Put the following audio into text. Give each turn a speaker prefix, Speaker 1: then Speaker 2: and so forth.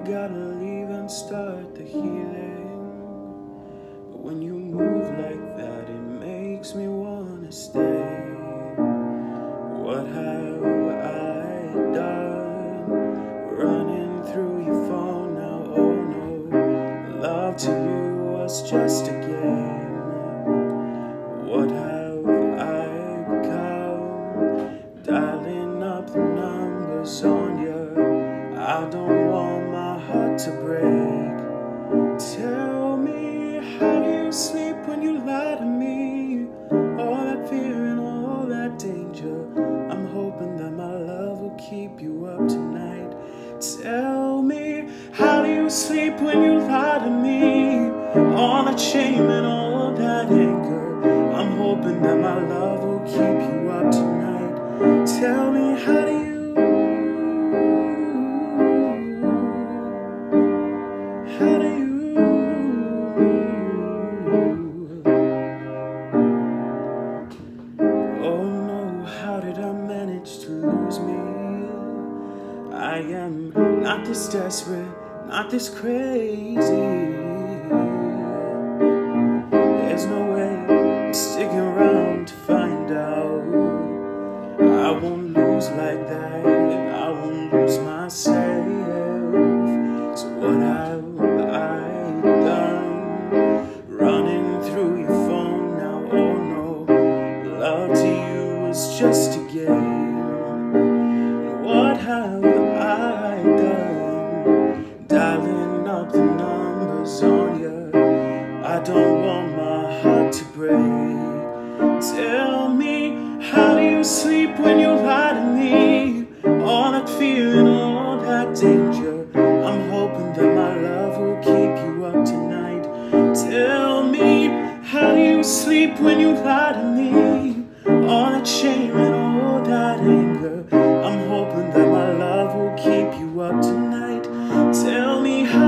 Speaker 1: gotta leave and start the healing. But when you move like that, it makes me wanna stay. What have I done? Running through your phone now, oh no. Love to you was just a game. What have I become? Dialing up the numbers on you. I don't want my heart to break. Tell me, how do you sleep when you lie to me? All that fear and all that danger. I'm hoping that my love will keep you up tonight. Tell me, how do you sleep when you lie to me? All that shame and all that anger. I'm hoping that my love will keep you up tonight. Tell me, how do you? How do you? Oh no, how did I manage to lose me? I am not this desperate, not this crazy. There's no way I'm sticking around to find out. I won't lose like that, I won't lose myself. So what have I done? Running through your phone now, oh no. Love to you is just a game. And what have I done? Dialing up the numbers on you. I don't want my heart to break. Tell me, how do you sleep when you lie to me? All that fear and all that danger. I'm hoping that my love will keep you up tonight. Tell me, how do you sleep when you lie to me? All that shame and all that anger. I'm hoping that my love will keep you up tonight. Tell me, how